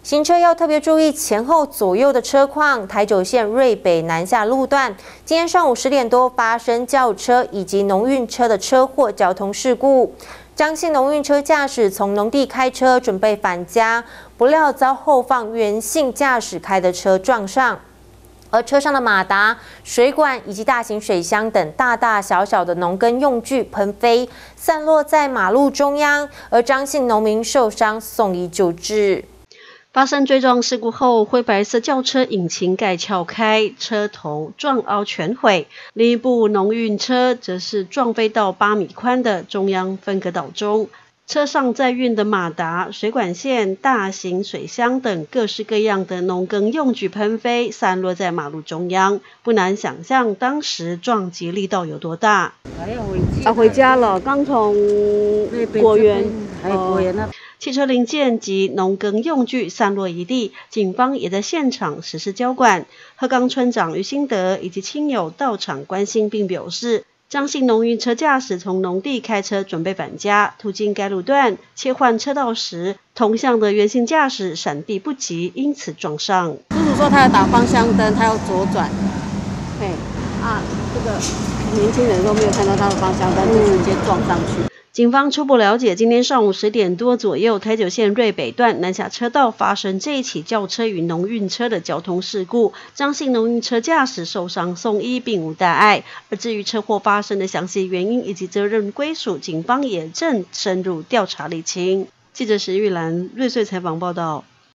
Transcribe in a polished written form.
行车要特别注意前后左右的车况。台九线瑞北南下路段，今天上午10点多发生轿车以及农运车的车祸交通事故。张姓农运车驾驶从农地开车准备返家，不料遭后方袁姓驾驶开的车撞上。 而车上的马达、水管以及大型水箱等大大小小的农耕用具喷飞，散落在马路中央。而张姓农民受伤，送医救治。 发生追撞事故后，灰白色轿车引擎盖撬开，车头撞凹全毁；另一部农运车则是撞飞到8米宽的中央分隔岛中。 车上载运的马达、水管线、大型水箱等各式各样的农耕用具喷飞，散落在马路中央。不难想象，当时撞击力道有多大。回家了，刚从果园。汽车零件及农耕用具散落一地，警方也在现场实施交管。鹤冈村长于新德以及亲友到场关心，并表示。 张姓农运车驾驶从农地开车准备返家，途经该路段切换车道时，同向的袁姓驾驶闪避不及，因此撞上。 叔叔说他要打方向灯，他要左转。嘿，这个年轻人都没有看到他的方向灯，就直接撞上去。 警方初步了解，今天上午10点多左右，台九线瑞北段南下车道发生这一起轿车与农运车的交通事故，张姓农运车驾驶受伤送医，并无大碍。而至于车祸发生的详细原因以及责任归属，警方也正深入调查厘清。记者石玉兰、瑞穗采访报道。